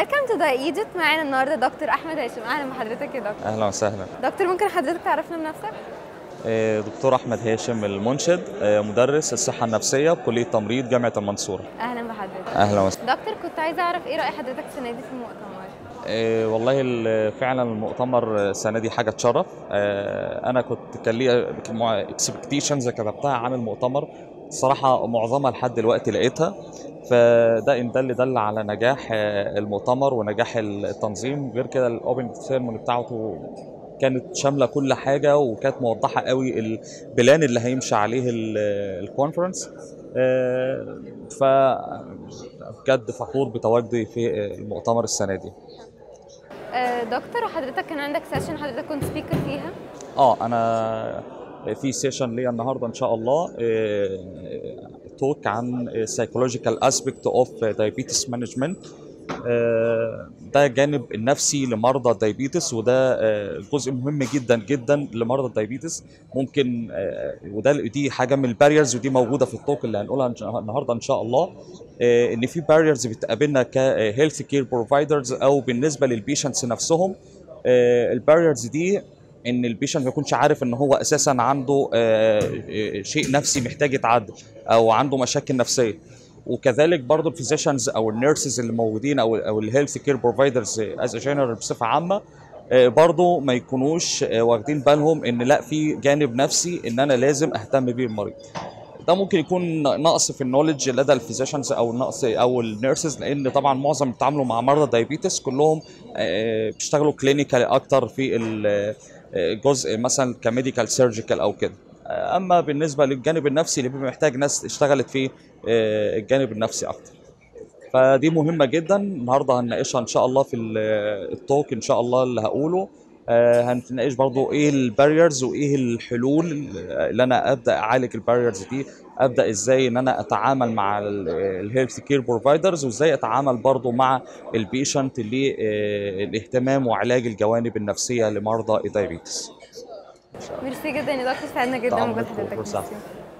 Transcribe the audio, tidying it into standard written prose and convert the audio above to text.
ويلكم تو ذا ايجيبت. معانا النهارده دكتور احمد هاشم. اهلا بحضرتك يا دكتور. اهلا وسهلا دكتور، ممكن حضرتك تعرفنا بنفسك؟ دكتور احمد هاشم المنشد، مدرس الصحه النفسيه بكليه تمريض جامعه المنصوره. اهلا بحضرتك. اهلا وسهلا. دكتور، كنت عايزه اعرف ايه راي حضرتك السنه دي في المؤتمر؟ والله فعلا المؤتمر السنه دي حاجه تشرف. انا كان لي اكسبكتيشنز كتبتها عن المؤتمر، الصراحه معظمها لحد دلوقتي لقيتها، فده ان دل على نجاح المؤتمر ونجاح التنظيم. غير كده الاوبن سيرموني بتاعته كانت شامله كل حاجه، وكانت موضحه قوي البلان اللي هيمشي عليه الكونفرنس. فبجد فخور بتواجدي في المؤتمر السنه دي. دكتور، وحضرتك كان عندك سيشن حضرتك كنت سبيكر فيها؟ انا في سيشن ليا النهارده ان شاء الله، توك عن psychological aspect of diabetes management. ده جانب النفسي لمرضى الدايبيتس، وده جزء مهم جدا جدا لمرضى الدايبيتس. ممكن دي حاجه من الباريرز، ودي موجوده في التوك اللي هنقولها النهارده ان شاء الله. ان في باريرز بتقابلنا كهيلث كير بروفايدرز او بالنسبه للبيشنتس نفسهم. الباريرز دي ان البيشنت ما يكونش عارف ان هو اساسا عنده شيء نفسي محتاج يتعدل، او عنده مشاكل نفسيه. وكذلك برضو الفيزيشنز او النيرسز اللي موجودين او الهيلث كير بروفايدرز از جنرال بصفه عامه، برضو ما يكونوش واخدين بالهم ان لا، في جانب نفسي ان انا لازم اهتم بيه المريض. ده ممكن يكون نقص في النولج لدى الفيزيشنز او نقص او النيرسز، لان طبعا معظم التعامل مع مرضى دايبيتس كلهم بيشتغلوا كلينيكال اكتر في الجزء مثلا كميديكال سيرجيكال او كده. اما بالنسبه للجانب النفسي اللي بيبقى محتاج ناس اشتغلت في الجانب النفسي اكتر، فدي مهمه جدا. النهارده هنناقشها ان شاء الله في التوك ان شاء الله اللي هقوله. هنتناقش برضو ايه الباريرز وايه الحلول اللي انا ابدا اعالج الباريرز دي. ابدا ازاي ان انا اتعامل مع الهيلث كير بروفايدرز، وازاي اتعامل برضو مع البيشنت للاهتمام وعلاج الجوانب النفسيه لمرضى الدايابيتس. ميرسي جدا يا دكتور، سعدنا جدا بوجود حضرتك.